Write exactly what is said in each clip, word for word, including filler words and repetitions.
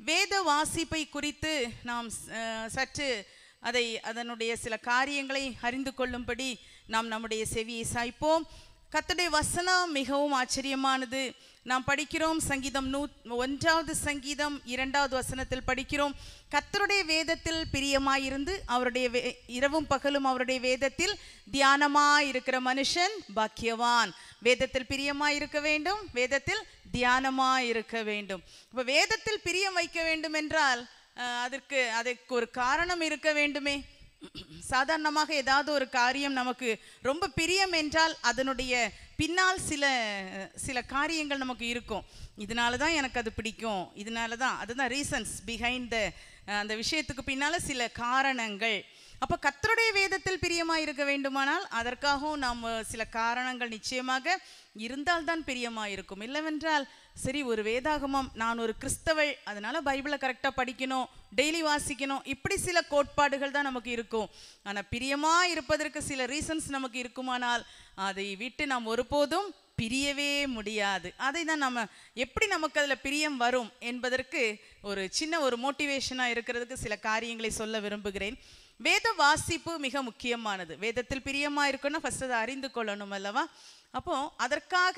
வேத வாசிப்பை குறித்து நாம் சற்று அதை அதனுடைய சில காரியங்களை அறிந்து கொள்ளும்படி நாம் நம்முடைய செவியை சாய்ப்போம். கர்த்தருடைய வசனம் மிகவும் ஆச்சரியமானது. நாம் படிக்கிறோம் சங்கீதம் நூ ஒன்றாவது சங்கீதம் இரண்டாவது வசனத்தில் படிக்கிறோம், கர்த்தருடைய வேதத்தில் பிரியமாயிருந்து அவருடைய வே இரவும் பகலும் அவருடைய வேதத்தில் தியானமாயிருக்கிற மனுஷன் பாக்கியவான். வேதத்தில் பிரியமாயிருக்க வேண்டும், வேதத்தில் தியானமாயிருக்க வேண்டும். இப்போ வேதத்தில் பிரியம் வைக்க வேண்டும் என்றால் அதற்கு அதற்கு ஒரு காரணம் இருக்க வேண்டுமே. சாதாரணமாக ஏதாவது ஒரு காரியம் நமக்கு ரொம்ப பிரியம் என்றால் அதனுடைய பின்னால் சில சில காரியங்கள் நமக்கு இருக்கும். இதனால தான் எனக்கு அது பிடிக்கும், இதனால தான், அதுதான் ரீசன்ஸ் பிஹைண்ட் த அந்த விஷயத்துக்கு பின்னால் சில காரணங்கள். அப்போ கர்த்தருடைய வேதத்தில் பிரியமாக இருக்க வேண்டுமானால் அதற்காகவும் நாம் சில காரணங்கள் நிச்சயமாக இருந்தால்தான் பிரியமாக இருக்கும். இல்லவென்றால் சரி, ஒரு வேதாகமம், நான் ஒரு கிறிஸ்தவள், அதனால பைபிளை கரெக்டாக படிக்கணும், டெய்லி வாசிக்கணும், இப்படி சில கோட்பாடுகள் தான் நமக்கு இருக்கும். ஆனால் பிரியமாக இருப்பதற்கு சில ரீசன்ஸ் நமக்கு இருக்குமானால் அதை விட்டு நாம் ஒருபோதும் பிரியவே முடியாது. அதை தான் நம்ம எப்படி நமக்கு அதில் பிரியம் வரும் என்பதற்கு ஒரு சின்ன ஒரு மோட்டிவேஷனாக இருக்கிறதுக்கு சில காரியங்களை சொல்ல விரும்புகிறேன். வேத வாசிப்பு மிக முக்கியமானது. வேதத்தில் பிரியமாக இருக்கணும், ஃபர்ஸ்ட் அதை அறிந்து கொள்ளணும் அல்லவா? அப்போ அதற்காக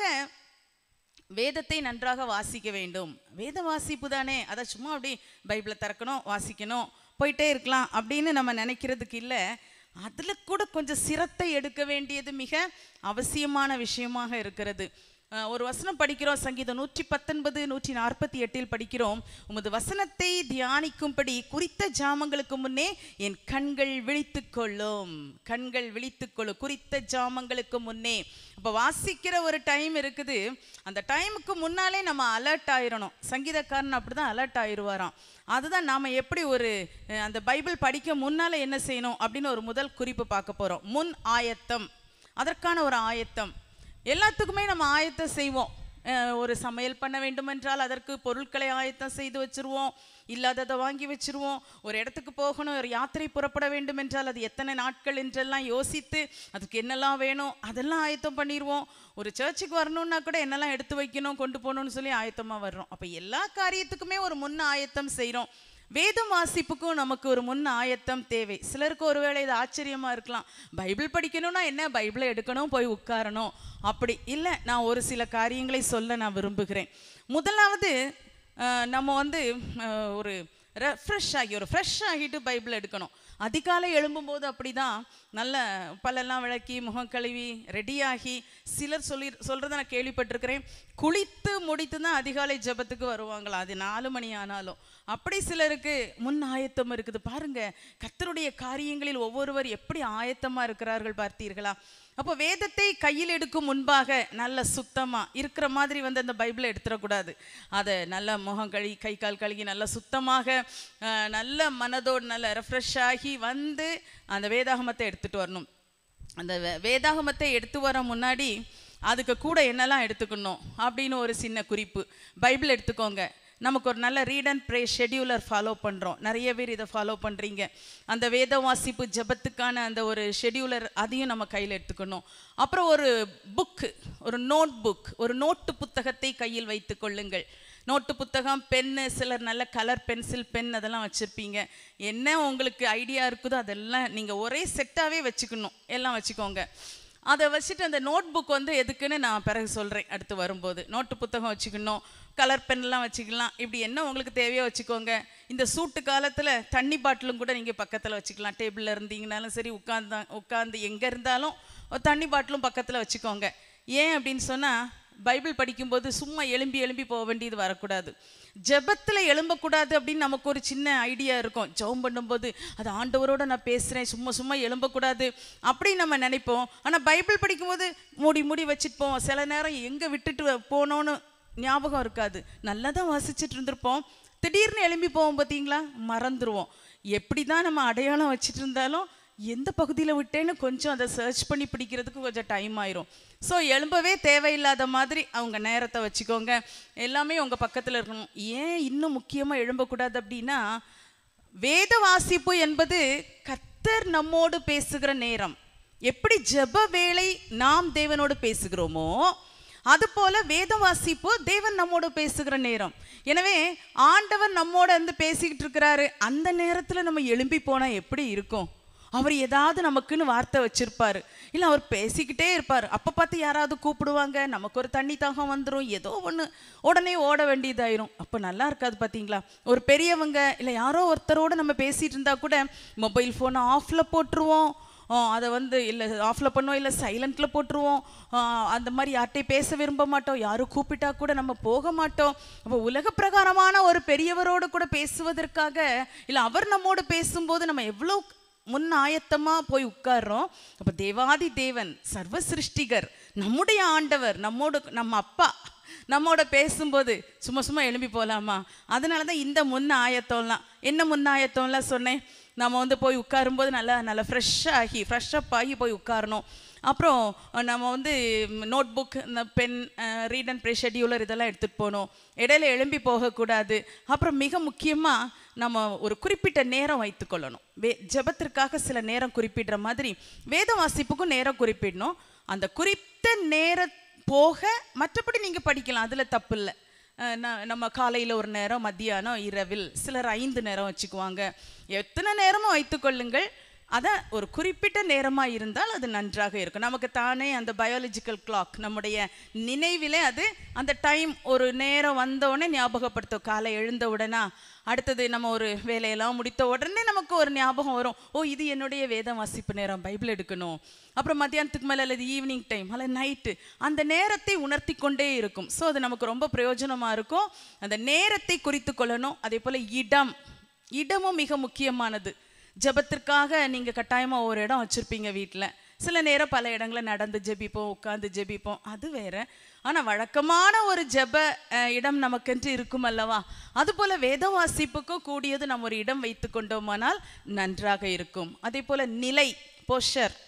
வேதத்தை நன்றாக வாசிக்க வேண்டும். வேத வாசிப்பு தானே, அதை சும்மா அப்படி பைபிளை திறக்கணும், வாசிக்கணும், போயிட்டே இருக்கலாம் அப்படின்னு நம்ம நினைக்கிறதுக்கு இல்லை. அதில் கூட கொஞ்சம் சிரத்தை எடுக்க வேண்டியது மிக அவசியமான விஷயமாக இருக்கிறது. ஒரு வசனம் படிக்கிறோம், சங்கீதம் நூற்றி பத்தொன்பது நூற்றி நாற்பத்தி எட்டில் படிக்கிறோம், உமது வசனத்தை தியானிக்கும்படி குறித்த ஜாமங்களுக்கு முன்னே என் கண்கள் விழித்து கொள்ளும். கண்கள் விழித்து கொள்ளும் குறித்த ஜாமங்களுக்கு முன்னே. இப்போ வாசிக்கிற ஒரு டைம் இருக்குது, அந்த டைமுக்கு முன்னாலே நம்ம அலர்ட் ஆயிடணும். சங்கீதக்காரன் அப்படி தான் அலர்ட் ஆயிடுவாராம். அதுதான் நாம் எப்படி ஒரு அந்த பைபிள் படிக்க முன்னால் என்ன செய்யணும் அப்படின்னு ஒரு முதல் குறிப்பு பார்க்க போகிறோம். முன் ஆயத்தம், அதற்கான ஒரு ஆயத்தம். எல்லாத்துக்குமே நம்ம ஆயத்தம் செய்வோம். ஒரு சமையல் பண்ண வேண்டும் என்றால் அதற்கு பொருட்களை ஆயத்தம் செய்து வச்சுருவோம், இல்லாததை வாங்கி வச்சுருவோம். ஒரு இடத்துக்கு போகணும், ஒரு யாத்திரை புறப்பட வேண்டும் என்றால் அது எத்தனை நாட்கள் என்றெல்லாம் யோசித்து அதுக்கு என்னெல்லாம் வேணும் அதெல்லாம் ஆயத்தம் பண்ணிடுவோம். ஒரு சர்ச்சுக்கு வரணுன்னா கூட என்னெல்லாம் எடுத்து வைக்கணும், கொண்டு போகணும்னு சொல்லி ஆயத்தமாக வர்றோம். அப்போ எல்லா காரியத்துக்குமே ஒரு முன் ஆயத்தம் செய்கிறோம். வேதம் வாசிப்புக்கும் நமக்கு ஒரு முன் ஆயத்தம் தேவை. சிலருக்கு ஒருவேளை இது ஆச்சரியமாக இருக்கலாம், பைபிள் படிக்கணும்னா என்ன, பைபிளை எடுக்கணும், போய் உட்காரணும், அப்படி இல்லை. நான் ஒரு சில காரியங்களை சொல்ல நான் விரும்புகிறேன். முதலாவது, நம்ம வந்து ஒரு ரெஃப்ரெஷ் ஆகி ஒரு ஃப்ரெஷ் ஆகிட்டு பைபிள் எடுக்கணும். அதிகாலை எழும்பும்போது அப்படி தான் நல்ல பல்லெல்லாம் விளக்கி முகம் கழுவி ரெடியாகி, சிலர் சொல்லி சொல்கிறத நான் கேள்விப்பட்டிருக்கிறேன், குளித்து முடித்து தான் அதிகாலை ஜபத்துக்கு வருவாங்களா, அது நாலு மணி ஆனாலும். அப்படி சிலருக்கு முன் ஆயத்தம் இருக்குது. பாருங்க, கர்த்தருடைய காரியங்களில் ஒவ்வொருவர் எப்படி ஆயத்தமாக இருக்கிறார்கள் பார்த்தீர்களா? அப்போ வேதத்தை கையில் எடுக்கும் முன்பாக நல்ல சுத்தமாக இருக்கிற மாதிரி வந்து அந்த பைபிளை எடுத்துடக்கூடாது. அதை நல்ல முகம் கழுவி கை கால் கழுகி நல்லா சுத்தமாக நல்ல மனதோடு நல்ல ரெஃப்ரெஷ் ஆகி வந்து அந்த வேதாகமத்தை எடுத்துகிட்டு வரணும். அந்த வேதாகமத்தை எடுத்து வர முன்னாடி அதுக்கு கூட என்னெல்லாம் எடுத்துக்கணும் அப்படின்னு ஒரு சின்ன குறிப்பு. பைபிள் எடுத்துக்கோங்க. நமக்கு ஒரு நல்ல read and pray scheduler follow பண்ணுறோம், நிறைய பேர் இதை ஃபாலோ பண்ணுறீங்க. அந்த வேத வாசிப்பு ஜபத்துக்கான அந்த ஒரு ஷெடியூலர், அதையும் நம்ம கையில் எடுத்துக்கணும். அப்புறம் ஒரு புக்கு, ஒரு நோட் புக், ஒரு நோட்டு புத்தகத்தை கையில் வைத்து கொள்ளுங்கள். நோட்டு புத்தகம், பென்னு, சிலர் நல்ல கலர் பென்சில் பென் அதெல்லாம் வச்சுருப்பீங்க. என்ன உங்களுக்கு ஐடியா இருக்குதோ அதெல்லாம் நீங்கள் ஒரே செட்டாகவே வச்சுக்கணும், எல்லாம் வச்சுக்கோங்க. அதை வச்சுட்டு அந்த நோட் புக் வந்து எதுக்குன்னு நான் பிறகு சொல்கிறேன் அடுத்து வரும்போது. நோட்டு புத்தகம் வச்சுக்கணும், கலர் பென்லாம் வச்சுக்கலாம், இப்படி என்ன உங்களுக்கு தேவையோ வச்சுக்கோங்க. இந்த சூட்டு காலத்தில் தண்ணி பாட்டிலும் கூட நீங்கள் பக்கத்தில் வச்சுக்கலாம். டேபிளில் இருந்தீங்கனாலும் சரி, உட்காந்து உட்காந்து எங்கே இருந்தாலும் தண்ணி பாட்டிலும் பக்கத்தில் வச்சுக்கோங்க. ஏன் அப்படின்னு சொன்னால், பைபிள் படிக்கும்போது சும்மா எலும்பி எலும்பி போக வேண்டியது வரக்கூடாது. ஜெபத்தில் எழும்பக்கூடாது அப்படின்னு நமக்கு ஒரு சின்ன ஐடியா இருக்கும். ஜெபம் பண்ணும்போது அது ஆண்டவரோடு நான் பேசுகிறேன், சும்மா சும்மா எழும்பக்கூடாது அப்படின்னு நம்ம நினைப்போம். ஆனால் பைபிள் படிக்கும்போது மூடி மூடி வச்சுட்டு போவோம். சில நேரம் எங்கே விட்டுட்டு போனோன்னு ஞாபகம் இருக்காது. நல்லா தான் வாசிச்சுட்டு இருந்திருப்போம், திடீர்னு எழும்பி போவோம் பார்த்தீங்களா, மறந்துடுவோம். எப்படி தான் நம்ம அடையாளம் வச்சுட்டு இருந்தாலும் எந்த பகுதியில் விட்டேன்னு கொஞ்சம் அதை சர்ச் பண்ணி பிடிக்கிறதுக்கு கொஞ்சம் டைம் ஆயிரும். ஸோ எழும்பவே தேவையில்லாத மாதிரி அவங்க நேரத்தை வச்சுக்கோங்க. எல்லாமே உங்கள் பக்கத்தில் இருக்கணும். ஏன் இன்னும் முக்கியமாக எழும்பக்கூடாது அப்படின்னா, வேத வாசிப்பு என்பது கர்த்தர் நம்மோடு பேசுகிற நேரம். எப்படி ஜெப வேளை நாம் தேவனோடு பேசுகிறோமோ அதுபோல வேத வாசிப்பு தேவன் நம்மோடு பேசுகிற நேரம். எனவே ஆண்டவர் நம்மோட வந்து பேசிக்கிட்டு இருக்கிறாரு, அந்த நேரத்தில் நம்ம எழும்பி போனால் எப்படி இருக்கும்? அவர் ஏதாவது நமக்குன்னு வார்த்தை வச்சிருப்பாரு, இல்லை அவர் பேசிக்கிட்டே இருப்பார். அப்போ பார்த்து யாராவது கூப்பிடுவாங்க, நமக்கு ஒரு தண்ணி தாகம் வந்துடும், ஏதோ ஒன்று, உடனே ஓட வேண்டியதாயிரும். அப்போ நல்லா இருக்காது பார்த்தீங்களா? ஒரு பெரியவங்க இல்லை யாரோ ஒருத்தரோடு நம்ம பேசிகிட்டு இருந்தால் கூட மொபைல் ஃபோனை ஆஃபில் போட்டுருவோம், அதை வந்து இல்லை ஆஃபில் பண்ணுவோம், இல்லை சைலண்ட்டில் போட்டுருவோம். அந்த மாதிரி யார்கிட்டையும் பேச விரும்ப மாட்டோம், யாரும் கூப்பிட்டா கூட நம்ம போக மாட்டோம். அப்போ உலக பிரகாரமான ஒரு பெரியவரோடு கூட பேசுவதற்காக, இல்லை அவர் நம்மோடு பேசும்போது நம்ம எவ்வளோ முன் ஆயத்தமாக போய் உட்கார்றோம். அப்போ தேவாதி தேவன், சர்வ சிருஷ்டிகர், நம்முடைய ஆண்டவர், நம்மோடு நம்ம அப்பா நம்மோட பேசும்போது சும்மா சும்மா எழும்பி போகலாமா? அதனால தான் இந்த முன் ஆயத்தம்லாம். என்ன முன் ஆயத்தம்லாம் சொன்னேன், நம்ம வந்து போய் உட்காரும்போது நல்லா நல்லா ஃப்ரெஷ்ஷாகி ஃப்ரெஷ்ஷப் ஆகி போய் உட்காரணும். அப்புறம் நம்ம வந்து நோட் புக், இந்த pen, read and pray scheduler இதெல்லாம் எடுத்துகிட்டு போகணும். இடையில எழும்பி போகக்கூடாது. அப்புறம் மிக முக்கியமாக நம்ம ஒரு குறிப்பிட்ட நேரம் வைத்துக்கொள்ளணும். வே ஜெபத்திற்காக சில நேரம் குறிப்பிடுற மாதிரி வேத வாசிப்புக்கும் நேரம் குறிப்பிடணும். அந்த குறித்த நேரம் போக மற்றபடி நீங்கள் படிக்கலாம், அதில் தப்பு இல்லை. நம்ம காலையில் ஒரு நேரம், மத்தியானம், இரவில், சிலர் ஐந்து நேரம் வச்சுக்குவாங்க. எத்தனை நேரமும் வைத்துக்கொள்ளுங்கள். அதை ஒரு குறிப்பிட்ட நேரமாக இருந்தால் அது நன்றாக இருக்கும். நமக்கு தானே அந்த பயாலஜிக்கல் கிளாக், நம்முடைய நினைவிலே அது அந்த டைம் ஒரு நேரம் வந்தவுடனே ஞாபகப்படுத்தும். காலை எழுந்த உடனே அடுத்தது நம்ம ஒரு வேலையெல்லாம் முடித்த உடனே நமக்கு ஒரு ஞாபகம் வரும், ஓ இது என்னுடைய வேதம் வாசிப்பு நேரம், பைபிள் எடுக்கணும். அப்புறம் மத்தியானத்துக்கு மேலே அல்லது ஈவினிங் டைம் அல்ல நைட்டு, அந்த நேரத்தை உணர்த்தி கொண்டே இருக்கும். ஸோ அது நமக்கு ரொம்ப பிரயோஜனமாக இருக்கும். அந்த நேரத்தை குறித்து கொள்ளணும். அதே போல் இடம், இடமும் மிக முக்கியமானது. ஜெபத்திற்காக நீங்கள் கட்டாயமாக ஒரு இடம் வச்சுருப்பீங்க வீட்டில். சில நேரம் பல இடங்களில் நடந்து ஜெபிப்போம், உட்காந்து ஜெபிப்போம், அது வேறு. ஆனால் வழக்கமான ஒரு ஜெப இடம் நமக்கென்று இருக்கும் அல்லவா? அதுபோல் வேத வாசிப்புக்கும் கூடியது நம்ம ஒரு இடம் வைத்து கொண்டோமானால் நன்றாக இருக்கும். அதே போல் நிலை, போஸ்டர்.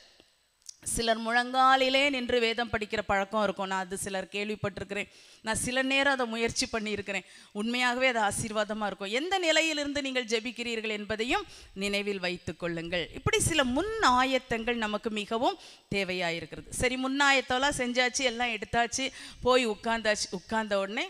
சிலர் முழங்காலிலே நின்று வேதம் படிக்கிற பழக்கம் இருக்கும். நான் அது சிலர் கேள்விப்பட்டிருக்கிறேன். நான் சில நேரம் அதை முயற்சி பண்ணியிருக்கிறேன். உண்மையாகவே அது ஆசீர்வாதமாக இருக்கும். எந்த நிலையிலிருந்து நீங்கள் ஜெபிக்கிறீர்கள் என்பதையும் நினைவில் வைத்து கொள்ளுங்கள். இப்படி சில முன் ஆயத்தங்கள் நமக்கு மிகவும் தேவையாக இருக்கிறது. சரி, முன்னாயத்தெல்லாம் செஞ்சாச்சு, எல்லாம் எடுத்தாச்சு, போய் உட்கார்ந்தாச்சு. உட்கார்ந்த உடனே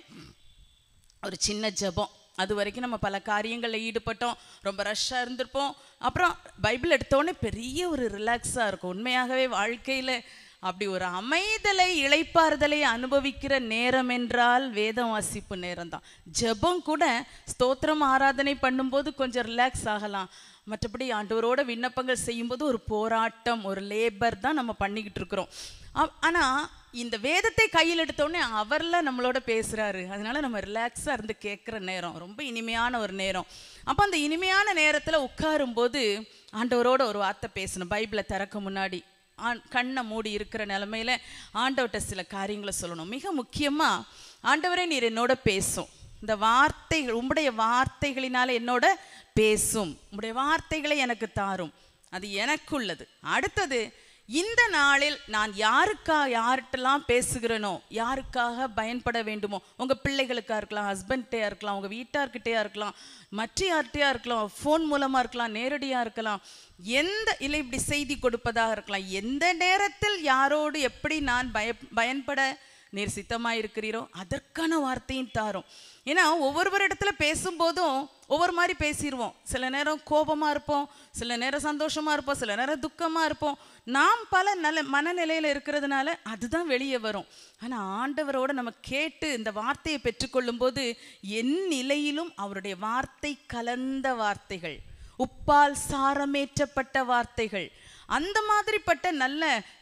ஒரு சின்ன ஜெபம். அது வரைக்கும் நம்ம பல காரியங்களில் ஈடுபட்டோம், ரொம்ப ரஷ்ஷாக இருந்திருப்போம். அப்புறம் பைபிள் எடுத்தோடனே பெரிய ஒரு ரிலாக்ஸாக இருக்கும். உண்மையாகவே வாழ்க்கையில் அப்படி ஒரு அமைதலை, இளைப்பாறுதலை அனுபவிக்கிற நேரம் என்றால் வேதம் வாசிப்பு நேரம் தான். ஜெபம் கூட ஸ்தோத்திரம் ஆராதனை பண்ணும்போது கொஞ்சம் ரிலாக்ஸ் ஆகலாம். மற்றபடி ஆண்டவரோட விண்ணப்பங்கள் செய்யும்போது ஒரு போராட்டம், ஒரு லேபர் தான் நம்ம பண்ணிக்கிட்டு இருக்கிறோம். ஆனால் இந்த வேதத்தை கையில் எடுத்தோடனே அவரில் நம்மளோட பேசுகிறாரு. அதனால நம்ம ரிலாக்ஸாக இருந்து கேட்குற நேரம் ரொம்ப இனிமையான ஒரு நேரம். அப்போ அந்த இனிமையான நேரத்தில் உட்காரும்போது ஆண்டவரோட ஒரு வார்த்தை பேசணும். பைபிளை திறக்க முன்னாடி ஆண் கண்ணை மூடி இருக்கிற நிலமையில ஆண்டவர்கிட்ட சில காரியங்களை சொல்லணும். மிக முக்கியமாக, ஆண்டவரே நீர் என்னோட பேசும், இந்த வார்த்தைகள் உம்முடைய வார்த்தைகளினால என்னோட பேசும், உம்முடைய வார்த்தைகளை எனக்கு தாரும், அது எனக்குள்ளது. அடுத்தது, இந்த நாளில் நான் யாருக்காக யார்கிட்டலாம் பேசுகிறேனோ, யாருக்காக பயன்பட வேண்டுமோ, உங்கள் பிள்ளைகளுக்காக இருக்கலாம், ஹஸ்பண்ட்டையா இருக்கலாம், உங்கள் வீட்டார்கிட்டையா இருக்கலாம், மற்ற யார்கிட்டையா இருக்கலாம், ஃபோன் மூலமாக இருக்கலாம், நேரடியாக இருக்கலாம், எந்த இல்லை இப்படி செய்தி கொடுப்பதாக இருக்கலாம், எந்த நேரத்தில் யாரோடு எப்படி நான் பய பயன்பட நீர் சித்தமாக இருக்கிறீரோ அதற்கான வார்த்தையும் தாரும். ஏன்னா ஒவ்வொரு இடத்துல பேசும்போதும் ஒவ்வொரு மாதிரி பேசிடுவோம். சில நேரம் கோபமாக இருப்போம், சில நேரம் சந்தோஷமாக இருப்போம், சில நேரம் துக்கமாக இருப்போம். நாம் பல நல்ல மனநிலையில் இருக்கிறதுனால அதுதான் வெளியே வரும். ஆனால் ஆண்டவரோட நம்ம கேட்டு இந்த வார்த்தையை பெற்றுக்கொள்ளும் போது என் நிலையிலும் அவருடைய வார்த்தை கலந்த வார்த்தைகள், உப்பால் சாரமேற்றப்பட்ட வார்த்தைகள், அந்த மாதிரிப்பட்ட நல்ல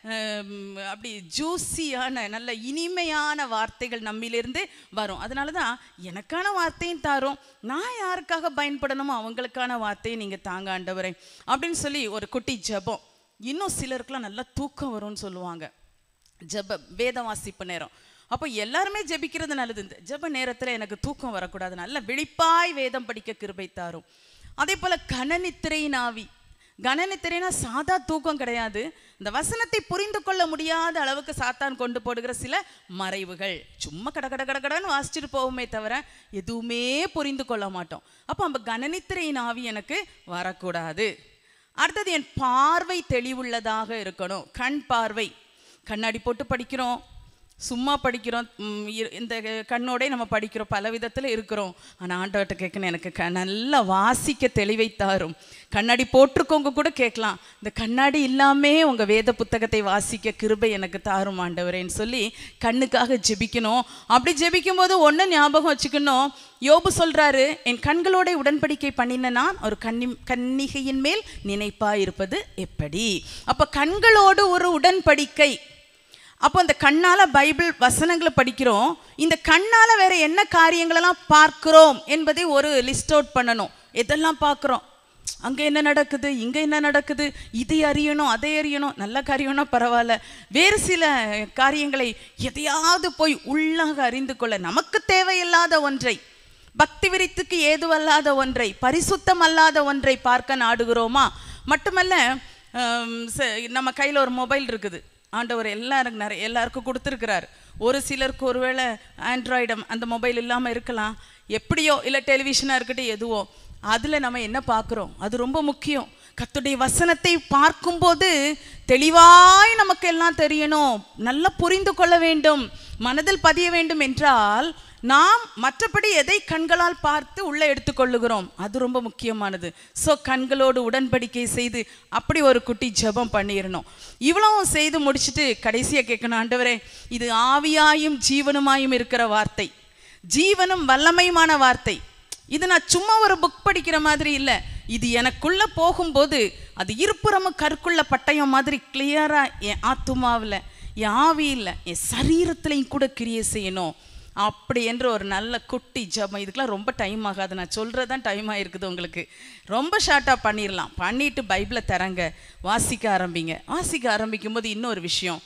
அப்படி ஜூஸியான நல்ல இனிமையான வார்த்தைகள் நம்மிலிருந்து வரும். அதனால தான் எனக்கான வார்த்தையும் தாரும், நான் யாருக்காக பயன்படணுமோ அவங்களுக்கான வார்த்தையை நீங்கள் தாங்க ஆண்டவரே அப்படின்னு சொல்லி ஒரு குட்டி ஜெபம். இன்னும் சிலருக்குலாம் நல்லா தூக்கம் வரும்னு சொல்லுவாங்க ஜெப வேதம் வாசிப்பு நேரம். அப்போ எல்லாருமே ஜெபிக்கிறது நல்லது. இந்த ஜெப நேரத்தில் எனக்கு தூக்கம் வரக்கூடாது, நல்ல விழிப்பாய் வேதம் படிக்க கிருபை தாரும். அதே போல் கனநித்திரையின் ஆவி. கனநித்திரைனா சாதா தூக்கம் கிடையாது. இந்த வசனத்தை புரிந்து கொள்ள முடியாத அளவுக்கு சாத்தான் கொண்டு போடுகிற சில மறைவுகள். சும்மா கட கட கட கடன்னு வாசிச்சுட்டு போவோமே தவிர எதுவுமே புரிந்து கொள்ள மாட்டோம். அப்போ நம்ம கனநித்திரையின் ஆவி எனக்கு வரக்கூடாது. அடுத்தது, என் பார்வை தெளிவுள்ளதாக இருக்கணும். கண் பார்வை. கண்ணாடி போட்டு படிக்கிறோம், சும்மா படிக்கிறோம், இந்த கண்ணோடே நம்ம படிக்கிறோம், பல விதத்தில் இருக்கிறோம். ஆனால் ஆண்டவர்கிட்ட கேட்கணும், எனக்கு க நல்லா வாசிக்க தெளிவை தாரும். கண்ணாடி போட்டிருக்கவங்க கூட கேட்கலாம், இந்த கண்ணாடி இல்லாமே உங்கள் வேத புத்தகத்தை வாசிக்க கிருபை எனக்கு தாரும் ஆண்டவரேன்னு சொல்லி கண்ணுக்காக ஜெபிக்கணும். அப்படி ஜெபிக்கும் போது ஒன்று ஞாபகம் வச்சுக்கணும், யோபு சொல்கிறாரு, என் கண்களோட உடன்படிக்கை பண்ணின நான் ஒரு கன்னி கன்னிகையின் மேல் நினைப்பாக இருப்பது எப்படி. அப்போ கண்களோடு ஒரு உடன்படிக்கை. அப்போ அந்த கண்ணால் பைபிள் வசனங்களை படிக்கிறோம், இந்த கண்ணால் வேறு என்ன காரியங்களெல்லாம் பார்க்குறோம் என்பதை ஒரு லிஸ்ட் அவுட் பண்ணணும். எதெல்லாம் பார்க்குறோம், அங்கே என்ன நடக்குது, இங்கே என்ன நடக்குது, இதை அறியணும் அதை அறியணும். நல்ல காரியம்னா பரவாயில்ல, வேறு சில காரியங்களை எதையாவது போய் உள்ளாக அறிந்து கொள்ள, நமக்கு தேவையில்லாத ஒன்றை, பக்தி விருத்திக்கு ஏதுவல்லாத ஒன்றை, பரிசுத்தம் அல்லாத ஒன்றை பார்க்க நாடுகிறோமா? மட்டுமல்ல, நம்ம கையில் ஒரு மொபைல் இருக்குது, ஆண்டவர் எல்லாருக்கும் நிறைய எல்லாருக்கும் கொடுத்துருக்கிறார். ஒரு சிலருக்கு ஒருவேளை ஆண்ட்ராய்டம் அந்த மொபைல் இல்லாமல் இருக்கலாம், எப்படியோ, இல்லை டெலிவிஷனாக இருக்கட்டும், எதுவோ, அதில் நம்ம என்ன பார்க்குறோம் அது ரொம்ப முக்கியம். கர்த்தருடைய வசனத்தை பார்க்கும்போது தெளிவாய் நமக்கு எல்லாம் தெரியணும், நல்லா புரிந்து கொள்ள வேண்டும், மனதில் பதிய வேண்டும் என்றால் நாம் மற்றபடி எதை கண்களால் பார்த்து உள்ளே எடுத்துக்கொள்ளுகிறோம் அது ரொம்ப முக்கியமானது. ஸோ கண்களோடு உடன்படிக்கை செய்து அப்படி ஒரு குட்டி ஜெபம் பண்ணிடணும். இவ்வளவும் செய்து முடிச்சுட்டு கடைசியாக கேட்கணும், ஆண்டவரே இது ஆவியாயும் ஜீவனுமாயும் இருக்கிற வார்த்தை, ஜீவனும் வல்லமையுமான வார்த்தை. இது நான் சும்மா ஒரு புக் படிக்கிற மாதிரி இல்லை, இது எனக்குள்ளே போகும்போது அது இருபுறமும் கற்குள்ள பட்டயம் மாதிரி கிளியராக என் ஆத்துமாவில், என் ஆவியில், என் சரீரத்திலையும் கூட கிரியை செய்யணும். அப்படி என்று ஒரு நல்ல குட்டி ஜபம். இதுக்கெலாம் ரொம்ப டைம் ஆகாது, நான் சொல்கிறது தான் டைம் ஆகிருக்குது உங்களுக்கு. ரொம்ப ஷார்ட்டாக பண்ணிடலாம். பண்ணிவிட்டு பைபிளை தரங்க, வாசிக்க ஆரம்பிங்க. வாசிக்க ஆரம்பிக்கும் போது இன்னொரு விஷயம்,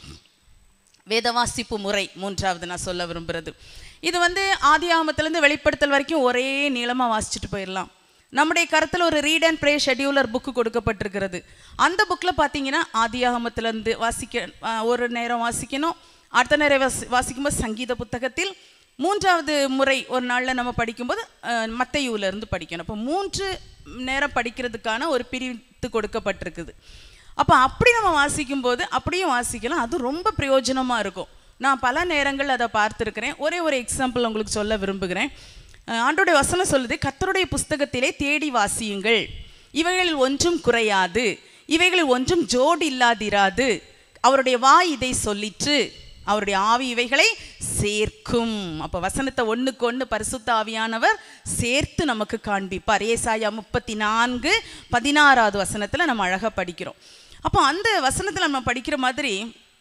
வேத வாசிப்பு முறை மூன்றாவது நான் சொல்ல விரும்புகிறது. இது வந்து ஆதி ஆகமத்திலேருந்து வெளிப்படுத்தல் வரைக்கும் ஒரே நீளமாக வாசிச்சுட்டு போயிடலாம். நம்முடைய கருத்தில் ஒரு read and pray scheduler book கொடுக்கப்பட்டிருக்கிறது. அந்த புக்கில் பார்த்தீங்கன்னா ஆதி ஆகமத்திலேருந்து வாசிக்க ஒரு நேரம் வாசிக்கணும், அடுத்த நேரம் வாசி வாசிக்கும்போது சங்கீத புத்தகத்தில், மூன்றாவது முறை ஒரு நாளில் நம்ம படிக்கும்போது மத்தேயுவிலிருந்து படிக்கணும். அப்போ மூன்று நேரம் படிக்கிறதுக்கான ஒரு பிரித்து கொடுக்கப்பட்டிருக்குது. அப்போ அப்படி நம்ம வாசிக்கும்போது அப்படியும் வாசிக்கலாம், அது ரொம்ப பிரயோஜனமாக இருக்கும். நான் பல நேரங்கள் அதை பார்த்துருக்கிறேன். ஒரே ஒரு எக்ஸாம்பிள் உங்களுக்கு சொல்ல விரும்புகிறேன். ஆண்டோடைய வசனம் சொல்லுது, கர்த்தருடைய புஸ்தகத்திலே தேடி வாசியுங்கள், இவைகளில் ஒன்றும் குறையாது, இவைகளில் ஒன்றும் ஜோடு இல்லாதிராது, அவருடைய வாய் இதை சொல்லிற்று, அவருடைய ஆவி இவைகளை சேர்க்கும். அப்போ வசனத்தை ஒன்றுக்கு ஒன்று பரிசுத்த ஆவியானவர் சேர்த்து நமக்கு காண்பிப்பார். ஏசாயா முப்பத்தி நான்கு பதினாறாவது வசனத்தில் நம்ம அழகாக படிக்கிறோம். அப்போ அந்த வசனத்தில் நம்ம படிக்கிற மாதிரி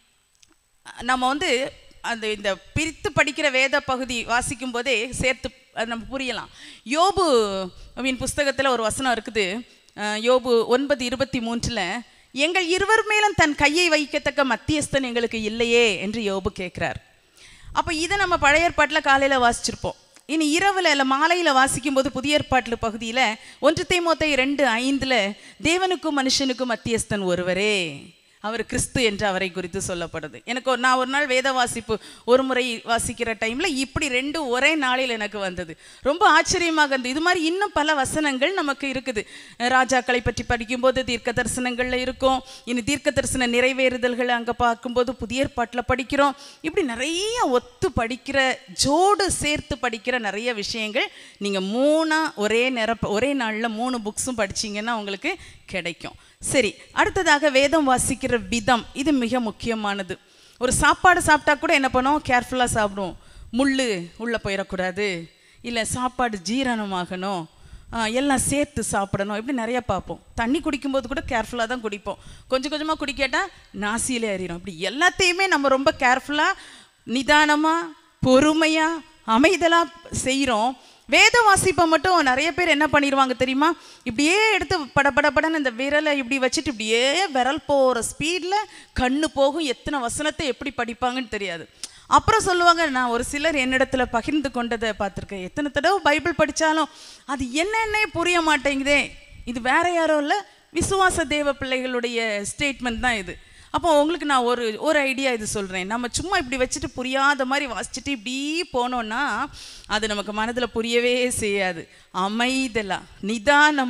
நம்ம வந்து அந்த இந்த பிரித்து படிக்கிற வேத பகுதி வாசிக்கும் போதே சேர்த்து நம்ம புரியலாம். யோபு அவன் புஸ்தகத்தில் ஒரு வசனம் இருக்குது, யோபு ஒன்பது இருபத்தி மூன்றில், எங்கள் இருவர் மேலும் தன் கையை வைக்கத்தக்க மத்தியஸ்தன் எங்களுக்கு இல்லையே என்று யோபு கேட்குறார். அப்போ இதை நம்ம பழைய ஏற்பாட்டில் காலையில் வாசிச்சிருப்போம். இனி இரவில் இல்லை மாலையில் வாசிக்கும் போது புதிய ஏற்பாட்டில் பகுதியில் ஒன்று தீமோத்தேயு ரெண்டு ஐந்தில், தேவனுக்கும் மனுஷனுக்கும் மத்தியஸ்தன் ஒருவரே, அவர் கிறிஸ்து என்று அவரை குறித்து சொல்லப்படுது. எனக்கு ஒரு நான் ஒரு நாள் வேத வாசிப்பு ஒரு முறை வாசிக்கிற டைமில் இப்படி ரெண்டு ஒரே நாளில் எனக்கு வந்தது. ரொம்ப ஆச்சரியமாக இருந்தது. இது மாதிரி இன்னும் பல வசனங்கள் நமக்கு இருக்குது. ராஜாக்களை பற்றி படிக்கும்போது தீர்க்க தரிசனங்களில் இருக்கும், இனி தீர்க்க தரிசன நிறைவேறுதல்களை அங்கே பார்க்கும்போது புதிய ஏற்பாட்டில் படிக்கிறோம். இப்படி நிறைய ஒத்து படிக்கிற, ஜோடு சேர்த்து படிக்கிற நிறைய விஷயங்கள் நீங்கள் மூணாக ஒரே நேரம் ஒரே நாளில் மூணு புக்ஸும் படிச்சிங்கன்னா உங்களுக்கு கிடைக்கும். சரி, அடுத்ததாக வேதம் வாசிக்கிற விதம், இது மிக முக்கியமானது. ஒரு சாப்பாடு சாப்பிட்டா கூட என்ன பண்ணுவோம், கேர்ஃபுல்லாக சாப்பிடுவோம். முள் உள்ளே போயிடக்கூடாது, இல்லை சாப்பாடு ஜீரணமாகணும், எல்லாம் சேர்த்து சாப்பிடணும், இப்படி நிறையா பார்ப்போம். தண்ணி குடிக்கும்போது கூட கேர்ஃபுல்லாக தான் குடிப்போம். கொஞ்சம் கொஞ்சமாக குடிக்கட்டால் நாசியிலே அறிகிறோம். இப்படி எல்லாத்தையுமே நம்ம ரொம்ப கேர்ஃபுல்லாக, நிதானமாக, பொறுமையாக, அமைதலாக செய்கிறோம். வேத வாசிப்பை மட்டும் நிறைய பேர் என்ன பண்ணிடுவாங்க தெரியுமா, இப்படியே எடுத்து படபடபடன்னு இந்த விரலை இப்படி வச்சுட்டு இப்படியே விரல் போகிற ஸ்பீடில் கண்ணு போகும். எத்தனை வசனத்தை எப்படி படிப்பாங்கன்னு தெரியாது. அப்புறம் சொல்லுவாங்க, நான் ஒரு சிலர் என்னிடத்துல பகிர்ந்து கொண்டதை பார்த்துருக்கேன், எத்தனை தடவை பைபிள் படித்தாலும் அது என்னென்னே புரிய மாட்டேங்குதே. இது வேற யாரும் இல்லை, விசுவாச தேவ பிள்ளைகளுடைய ஸ்டேட்மெண்ட் தான் இது. அப்போ உங்களுக்கு நான் ஒரு ஒரு ஐடியா இது சொல்கிறேன். நம்ம சும்மா இப்படி வச்சுட்டு புரியாத மாதிரி வாசிச்சுட்டு இப்படி போனோன்னா அது நமக்கு மனதில் புரியவே செய்யாது. அமைதலாக, நிதானமாக,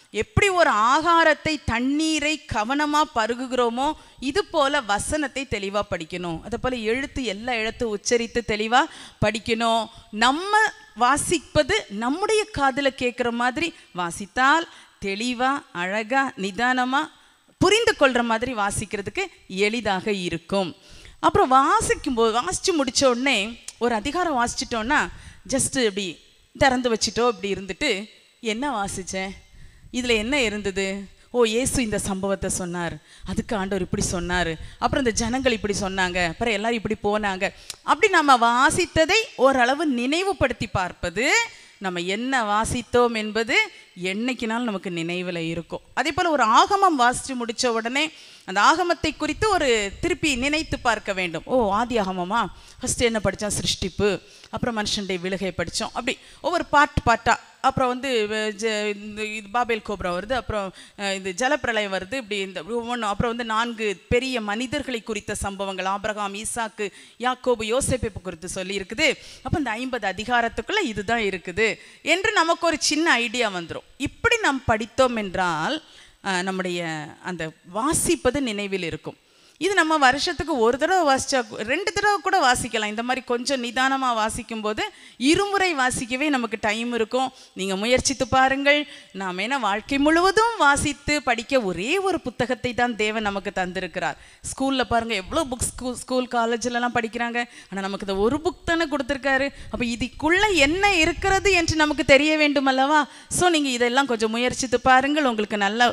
எப்படி ஒரு ஆகாரத்தை தண்ணீரை கவனமாக பருகுகிறோமோ இது போல் வசனத்தை தெளிவாக படிக்கணும். அதை போல் எழுத்து எல்லா எழுத்து உச்சரித்து தெளிவாக படிக்கணும். நம்ம வாசிப்பது நம்முடைய காதில் கேட்குற மாதிரி வாசித்தால் தெளிவாக அழகாக நிதானமாக புரிந்து கொள்கிற மாதிரி வாசிக்கிறதுக்கு எளிதாக இருக்கும். அப்புறம் வாசிக்கும்போது வாசித்து முடித்த உடனே ஒரு அதிகாரம் வாசிச்சிட்டோன்னா ஜஸ்ட்டு இப்படி திறந்து வச்சுட்டோம் இப்படி இருந்துட்டு என்ன வாசித்தேன், இதில் என்ன இருந்தது, ஓ இயேசு இந்த சம்பவத்தை சொன்னார், அதுக்கு ஆண்டவர் இப்படி சொன்னார், அப்புறம் இந்த ஜனங்கள் இப்படி சொன்னாங்க, அப்புறம் எல்லாரும் இப்படி போனாங்க, அப்படி நம்ம வாசித்ததை ஓரளவு நினைவுபடுத்தி பார்ப்பது நம்ம என்ன வாசித்தோம் என்பது என்னைக்குனாலும் நமக்கு நினைவில் இருக்கும். அதே போல் ஒரு ஆகமம் வாசித்து முடித்த உடனே அந்த ஆகமத்தை குறித்து ஒரு திருப்பி நினைத்து பார்க்க வேண்டும். ஓ ஆதி ஆகமமா, ஃபஸ்ட்டு என்ன படித்தோம், சிருஷ்டிப்பு, அப்புறம் மனுஷனுடைய விழுகை படித்தோம், அப்படி ஒவ்வொரு பாட்டு பாட்டாக. அப்புறம் வந்து இந்த இது பாபேல் கோபுரம் வருது, அப்புறம் இது ஜலப்பிரளயம் வருது, இப்படி இந்த ஒவ்வொன்றும். அப்புறம் வந்து நான்கு பெரிய மனிதர்களை குறித்த சம்பவங்கள், ஆபிரகாம், ஈசாக்கு, யாக்கோபு, யோசேப்பு குறித்து சொல்லி இருக்குது. அப்போ இந்த ஐம்பது அதிகாரத்துக்குள்ளே இதுதான் இருக்குது என்று நமக்கு ஒரு சின்ன ஐடியா வந்துடும். இப்படி நாம் படித்தோம் என்றால் நம்முடைய அந்த வாசிப்பது நினைவில் இருக்கும். இது நம்ம வருஷத்துக்கு ஒரு தடவை வாசிச்சா ரெண்டு தடவை கூட வாசிக்கலாம். இந்த மாதிரி கொஞ்சம் நிதானமாக வாசிக்கும் போது இருமுறை வாசிக்கவே நமக்கு டைம் இருக்கும். நீங்கள் முயற்சித்து பாருங்கள். நாம் ஏன்னா வாழ்க்கை முழுவதும் வாசித்து படிக்க ஒரே ஒரு புத்தகத்தை தான் தேவன் நமக்கு தந்திருக்கிறார். ஸ்கூலில் பாருங்கள் எவ்வளோ புக்ஸ் ஸ்கூல் ஸ்கூல் காலேஜிலலாம் படிக்கிறாங்க, ஆனால் நமக்கு இந்த ஒரு புக் தானே கொடுத்துருக்காரு. அப்போ இதுக்குள்ளே என்ன இருக்கிறது என்று நமக்கு தெரிய வேண்டும் அல்லவா? ஸோ நீங்கள் இதெல்லாம் கொஞ்சம் முயற்சித்து பாருங்கள், உங்களுக்கு நல்ல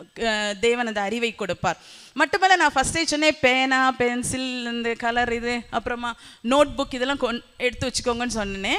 தேவன் அந்த அறிவை கொடுப்பார். மட்டுமல்ல, நான் ஃபஸ்ட்டே சொன்னேன், பேனா, பென்சில், இந்த கலர், இது அப்புறமா நோட் புக் இதெல்லாம் கொ எடுத்து வச்சுக்கோங்கன்னு சொன்னேன்.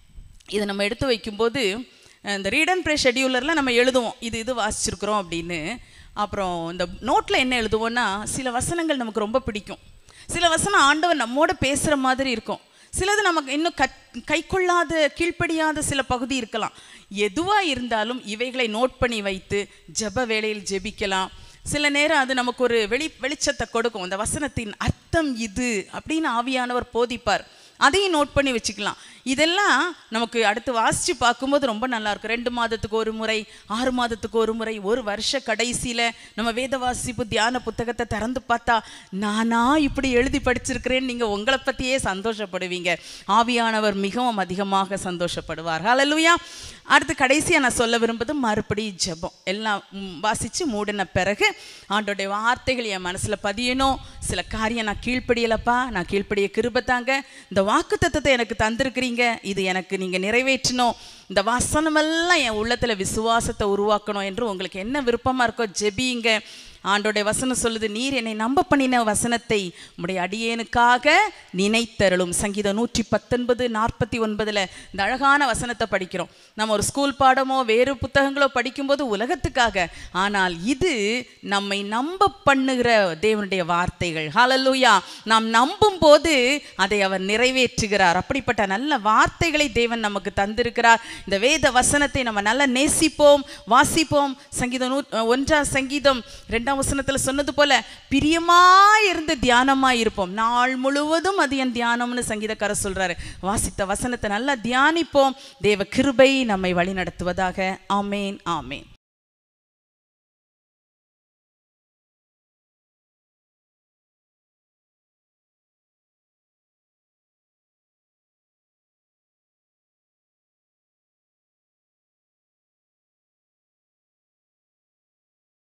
இதை நம்ம எடுத்து வைக்கும்போது இந்த ரீட் அண்ட் ப்ரே ஷெடியூலரில் நம்ம எழுதுவோம் இது இது வாசிச்சிருக்கிறோம் அப்படின்னு. அப்புறம் இந்த நோட்டில் என்ன எழுதுவோன்னா, சில வசனங்கள் நமக்கு ரொம்ப பிடிக்கும், சில வசனம் ஆண்டவர் நம்மோட பேசுகிற மாதிரி இருக்கும், சிலது நமக்கு இன்னும் கட் கை கொள்ளாத கீழ்ப்படியாத சில பகுதி இருக்கலாம். எதுவாக இருந்தாலும் இவைகளை நோட் பண்ணி வைத்து ஜெப வேளையில் ஜெபிக்கலாம். சில நேரம் அது நமக்கு ஒரு வெளி வெளிச்சத்தை கொடுக்கும். அந்த வசனத்தின் அர்த்தம் இது அப்படின்னு ஆவியானவர் போதிப்பார், அதையும் நோட் பண்ணி வச்சுக்கலாம். இதெல்லாம் நமக்கு அடுத்து வாசித்து பார்க்கும்போது ரொம்ப நல்லாயிருக்கும். ரெண்டு மாதத்துக்கு ஒரு முறை, ஆறு மாதத்துக்கு ஒரு முறை, ஒரு வருஷ கடைசியில் நம்ம வேத வாசிப்பு தியான புத்தகத்தை திறந்து பார்த்தா நானா இப்படி எழுதி படிச்சிருக்கிறேன்னு நீங்கள் உங்களை பற்றியே சந்தோஷப்படுவீங்க. ஆவியானவர் மிகவும் அதிகமாக சந்தோஷப்படுவார். ஹல்லேலூயா. அடுத்து கடைசியாக நான் சொல்ல விரும்புவது மறுபடி ஜெபம். எல்லாம் வாசித்து மூடின பிறகு ஆண்டோடைய வார்த்தைகள் என் மனசில் பதியணும். சில காரியம் நான் கீழ்ப்படியலப்பா, நான் கீழ்ப்படிய கிருபை தாங்க, இந்த வாக்கு தத்தத்தை எனக்கு தந்திருக்கிறீங்க, இது எனக்கு நீங்கள் நிறைவேற்றணும், இந்த வசனமெல்லாம் என் உள்ளத்தில் விசுவாசத்தை உருவாக்கணும் என்று உங்களுக்கு என்ன விருப்பமாக இருக்கோ ஜெபிங்க. ஆண்டோடைய வசனம் சொல்லுது, நீர் என்னை நம்ப பண்ணின வசனத்தை உம்முடைய அடியேனுக்காக நினைத்தருளும். சங்கீதம் நூற்றி பத்தொன்பது நாற்பத்தி ஒன்பதில் இந்த அழகான வசனத்தை படிக்கிறோம். நம்ம ஒரு ஸ்கூல் பாடமோ வேறு புத்தகங்களோ படிக்கும்போது உலகத்துக்காக, ஆனால் இது நம்மை நம்ப பண்ணுகிற தேவனுடைய வார்த்தைகள். ஹல்லேலூயா. நாம் நம்பும் போது அதை அவர் நிறைவேற்றுகிறார். அப்படிப்பட்ட நல்ல வார்த்தைகளை தேவன் நமக்கு தந்திருக்கிறார். இந்த வேத வசனத்தை நம்ம நல்லா நேசிப்போம், வாசிப்போம். சங்கீதம் நூ ஒன்றாம் சங்கீதம் ரெண்டாம் வசனத்தில் சொன்னது போல பிரியமாய் இருந்து தியானமாய் இருப்போம். நாள் முழுவதும் அது என் தியானம்னு சங்கீதக்காரர் சொல்றாரு. வாசித்த வசனத்தை நல்லா தியானிப்போம். தேவ கிருபை நம்மை வழி நடத்துவதாக. ஆமேன், ஆமேன்.